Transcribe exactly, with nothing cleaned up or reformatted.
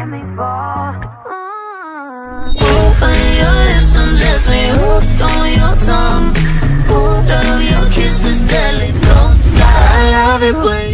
me fall. Mm. Open your lips, undress me, hooked on your tongue. Hold of your kisses deadly, don't stop. I love it when